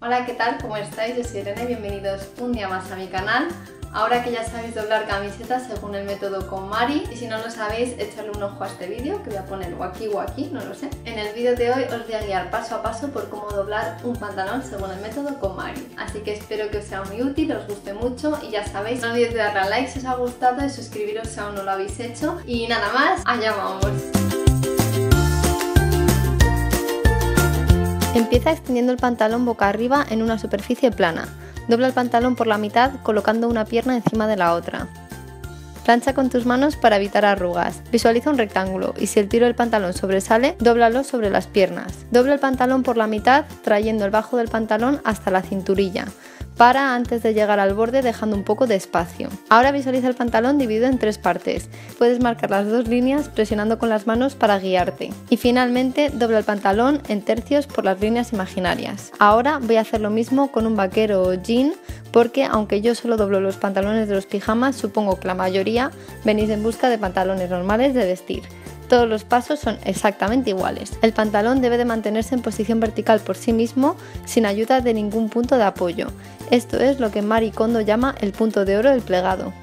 Hola, ¿qué tal? ¿Cómo estáis? Yo soy Irene, bienvenidos un día más a mi canal. Ahora que ya sabéis doblar camisetas según el método KonMari, y si no lo sabéis, echadle un ojo a este vídeo que voy a poner o aquí, no lo sé. En el vídeo de hoy os voy a guiar paso a paso por cómo doblar un pantalón según el método KonMari. Así que espero que os sea muy útil, os guste mucho y ya sabéis, no olvidéis de darle a like si os ha gustado y suscribiros si aún no lo habéis hecho. Y nada más, allá vamos. Empieza extendiendo el pantalón boca arriba en una superficie plana. Dobla el pantalón por la mitad colocando una pierna encima de la otra. Plancha con tus manos para evitar arrugas. Visualiza un rectángulo y si el tiro del pantalón sobresale, dóblalo sobre las piernas. Dobla el pantalón por la mitad trayendo el bajo del pantalón hasta la cinturilla. Para antes de llegar al borde dejando un poco de espacio. Ahora visualiza el pantalón dividido en tres partes. Puedes marcar las dos líneas presionando con las manos para guiarte. Y finalmente dobla el pantalón en tercios por las líneas imaginarias. Ahora voy a hacer lo mismo con un vaquero o jean porque aunque yo solo doblo los pantalones de los pijamas, supongo que la mayoría venís en busca de pantalones normales de vestir. Todos los pasos son exactamente iguales. El pantalón debe de mantenerse en posición vertical por sí mismo sin ayuda de ningún punto de apoyo. Esto es lo que Marie Kondo llama el punto de oro del plegado.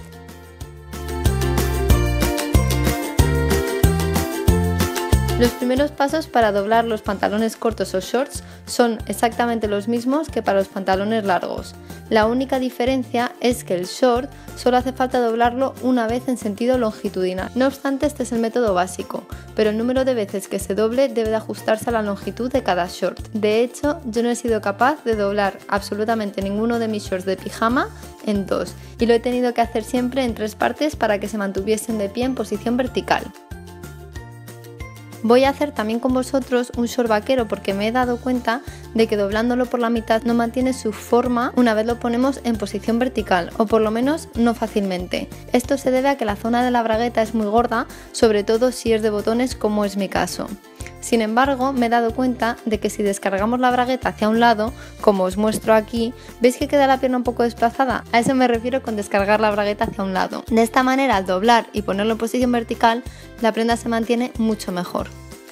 Los primeros pasos para doblar los pantalones cortos o shorts son exactamente los mismos que para los pantalones largos. La única diferencia es que el short solo hace falta doblarlo una vez en sentido longitudinal. No obstante, este es el método básico, pero el número de veces que se doble debe de ajustarse a la longitud de cada short. De hecho, yo no he sido capaz de doblar absolutamente ninguno de mis shorts de pijama en dos y lo he tenido que hacer siempre en tres partes para que se mantuviesen de pie en posición vertical. Voy a hacer también con vosotros un short vaquero porque me he dado cuenta de que doblándolo por la mitad no mantiene su forma una vez lo ponemos en posición vertical, o por lo menos no fácilmente. Esto se debe a que la zona de la bragueta es muy gorda, sobre todo si es de botones como es mi caso. Sin embargo, me he dado cuenta de que si descargamos la bragueta hacia un lado, como os muestro aquí, ¿veis que queda la pierna un poco desplazada? A eso me refiero con descargar la bragueta hacia un lado. De esta manera, al doblar y ponerlo en posición vertical, la prenda se mantiene mucho mejor.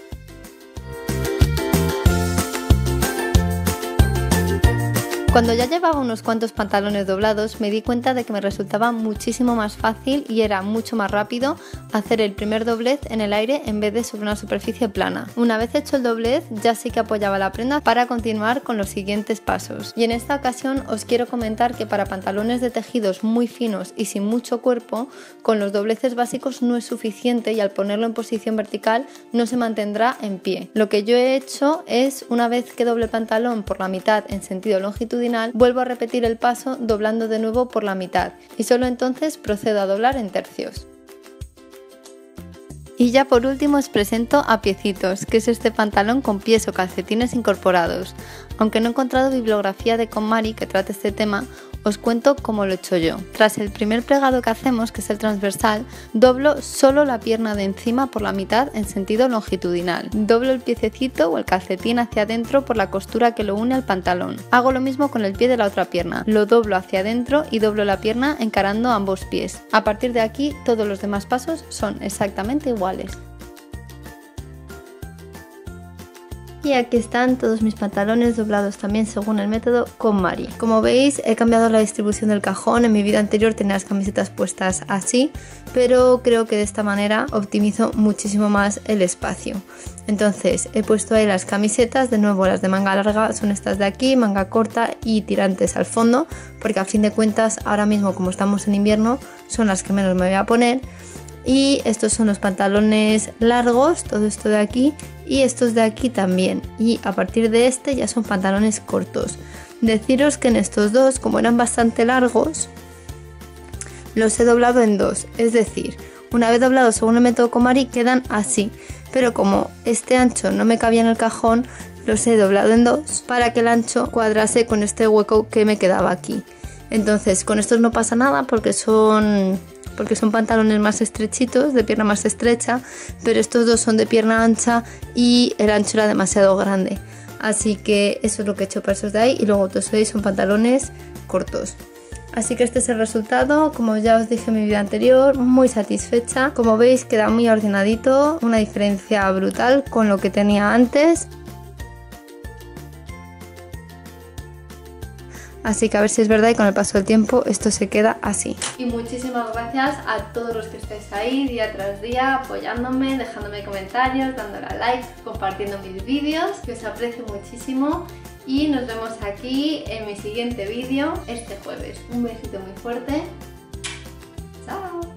Cuando ya llevaba unos cuantos pantalones doblados me di cuenta de que me resultaba muchísimo más fácil y era mucho más rápido hacer el primer doblez en el aire en vez de sobre una superficie plana. Una vez hecho el doblez ya sí que apoyaba la prenda para continuar con los siguientes pasos. Y en esta ocasión os quiero comentar que para pantalones de tejidos muy finos y sin mucho cuerpo, con los dobleces básicos no es suficiente y al ponerlo en posición vertical no se mantendrá en pie. Lo que yo he hecho es, una vez que doble el pantalón por la mitad en sentido longitudinal, vuelvo a repetir el paso doblando de nuevo por la mitad y solo entonces procedo a doblar en tercios. Y ya por último os presento a Piecitos, que es este pantalón con pies o calcetines incorporados. Aunque no he encontrado bibliografía de KonMari que trate este tema, os cuento cómo lo he hecho yo. Tras el primer plegado que hacemos, que es el transversal, doblo solo la pierna de encima por la mitad en sentido longitudinal. Doblo el piececito o el calcetín hacia adentro por la costura que lo une al pantalón. Hago lo mismo con el pie de la otra pierna. Lo doblo hacia adentro y doblo la pierna encarando ambos pies. A partir de aquí, todos los demás pasos son exactamente iguales. Y aquí están todos mis pantalones doblados también según el método KonMari. Como veis, he cambiado la distribución del cajón. En mi vida anterior tenía las camisetas puestas así, pero creo que de esta manera optimizo muchísimo más el espacio. Entonces he puesto ahí las camisetas, de nuevo las de manga larga son estas de aquí, manga corta y tirantes al fondo, porque a fin de cuentas ahora mismo como estamos en invierno son las que menos me voy a poner. Y estos son los pantalones largos, todo esto de aquí y estos de aquí también, y a partir de este ya son pantalones cortos. Deciros que en estos dos, como eran bastante largos, los he doblado en dos, es decir, una vez doblados según el método KonMari quedan así, pero como este ancho no me cabía en el cajón, los he doblado en dos para que el ancho cuadrase con este hueco que me quedaba aquí. Entonces con estos no pasa nada porque son pantalones más estrechitos, de pierna más estrecha, pero estos dos son de pierna ancha y el ancho era demasiado grande. Así que eso es lo que he hecho para esos de ahí y luego todos veis son pantalones cortos. Así que este es el resultado, como ya os dije en mi vídeo anterior, muy satisfecha. Como veis queda muy ordenadito, una diferencia brutal con lo que tenía antes. Así que a ver si es verdad y con el paso del tiempo esto se queda así. Y muchísimas gracias a todos los que estáis ahí día tras día apoyándome, dejándome comentarios, dándole a like, compartiendo mis vídeos, que os aprecio muchísimo. Y nos vemos aquí en mi siguiente vídeo este jueves. Un besito muy fuerte. Chao.